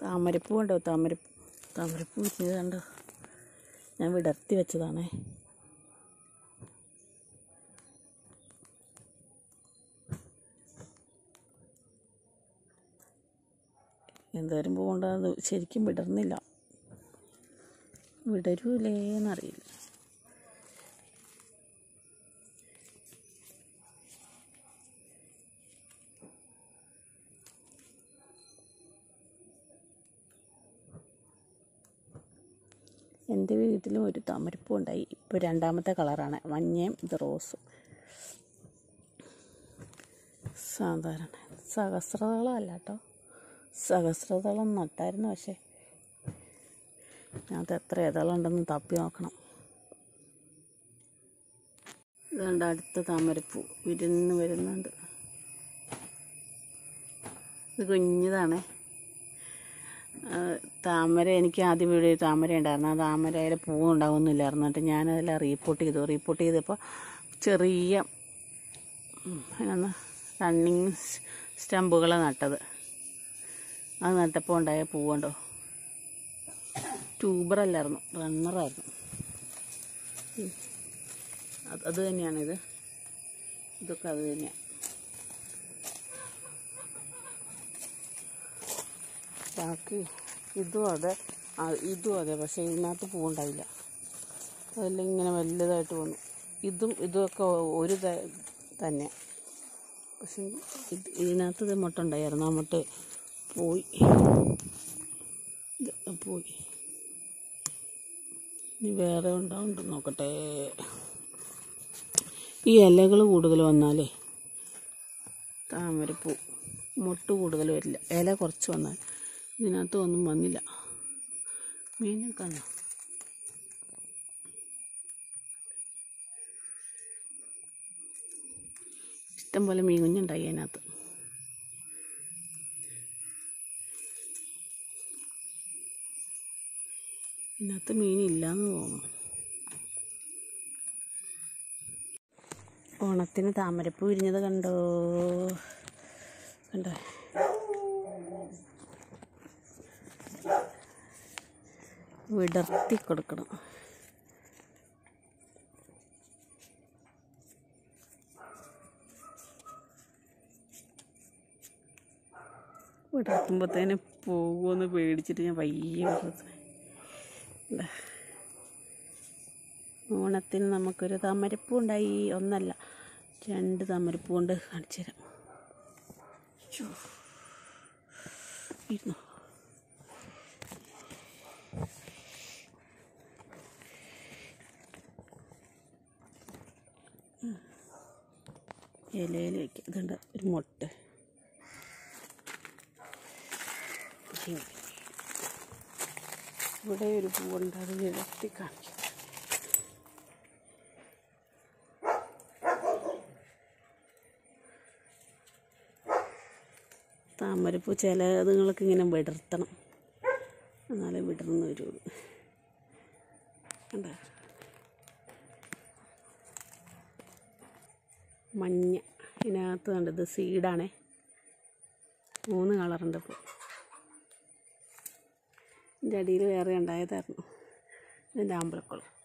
താമരപ്പൂ ഉണ്ടോ? താമരപ്പൂ വിരിഞ്ഞത് കണ്ടോ? ഞാൻ വിടർത്തി വെച്ചതാണേ. എന്തോരം പൂവുണ്ടാകുന്നത് ശരിക്കും വിടർന്നില്ല. വിടരൂലേന്നറിയില്ല. എൻ്റെ വീട്ടിലും ഒരു താമരപ്പൂ ഉണ്ടായി. ഇപ്പോൾ രണ്ടാമത്തെ കളറാണ്, മഞ്ഞയും ഇത് റോസും. സാധാരണ സഹസ്രദളം അല്ല കേട്ടോ, സഹസ്രദളം നട്ടായിരുന്നു. പക്ഷേ അത് എത്ര ഇതളുണ്ടെന്ന് തപ്പി നോക്കണം. ഇതുകൊണ്ട് അടുത്ത താമരപ്പൂ വിരുന്ന് വരുന്നുണ്ട്. ഇത് കുഞ്ഞതാണേ. താമര എനിക്ക് ആദ്യം വീട് താമര ഉണ്ടായിരുന്നു. ആ താമരയിൽ പൂവുണ്ടാവുന്നില്ലായിരുന്നു. എന്നിട്ട് ഞാനതെല്ലാം റീപ്പോർട്ട് ചെയ്തപ്പോൾ ചെറിയ റണ്ണിങ് സ്റ്റമ്പുകൾ നട്ടത്. അത് നട്ടപ്പോൾ ഉണ്ടായ പൂവുണ്ടോ? ട്യൂബറല്ലായിരുന്നു, റണ്ണറായിരുന്നു. അത് തന്നെയാണിത്. ഇതൊക്കെ അത് തന്നെയാണ്. ബാക്കി ഇതും അതെ. പക്ഷേ ഇതിനകത്ത് പൂവുണ്ടായില്ല. അതെല്ലാം ഇങ്ങനെ വലുതായിട്ട് വന്നു. ഇതുമൊക്കെ ഒരു തന്നെ. പക്ഷെ ഇതിനകത്ത് ഇത് മുട്ട ഉണ്ടായിരുന്നു. ആ മുട്ട പോയി. ഇനി വേറെ ഉണ്ടാവുന്നുണ്ട്, നോക്കട്ടെ. ഈ ഇലകൾ കൂടുതൽ വന്നാലേ താമരപ്പൂ മുട്ട് കൂടുതൽ വരില്ല. ഇല കുറച്ച് വന്നാൽ. ഇതിനകത്ത് ഒന്നും വന്നില്ല. മീനെ കാണാം. ഇഷ്ടം പോലെ മീൻ കുഞ്ഞുണ്ടായി അതിനകത്ത്. ഇതിനകത്ത് മീനില്ലാന്ന് തോന്നുന്നു. ഓണത്തിന് താമരപ്പൂ വിരിഞ്ഞത് കണ്ടോ? വിടർത്തി കൊടുക്കണം. വിടർത്തുമ്പോഴത്തേന് പോകുമെന്ന് പേടിച്ചിട്ട് ഞാൻ പയ്യെ വിടർത്തി. ഓണത്തിന് നമുക്കൊരു താമരപ്പൂ ഉണ്ടായി. ഒന്നല്ല, 2 താമരപ്പൂ കൊണ്ട് കാണിച്ചു തരാം. ഇരുന്നു. ഇലയിൽ വയ്ക്കുക. ഇതുണ്ട് ഒരു മുട്ട. ഇവിടെ ഒരു പൂവുണ്ട്, അത് വിടർത്തി കാണിക്കും. താമരപ്പൂ ചില അതുങ്ങൾക്ക് ഇങ്ങനെ വിടർത്തണം, എന്നാലേ വിടർന്ന് വരുള്ളൂ. കണ്ടോ? മഞ്ഞ ഇതിനകത്ത് കണ്ടത് സീഡാണേ. 3 കളറുണ്ട്. ഇപ്പോൾ ഇതിൻ്റെ അടിയിൽ വേറെ ഉണ്ടായതായിരുന്നു. ഇതിൻ്റെ ആമ്പലക്കുളം.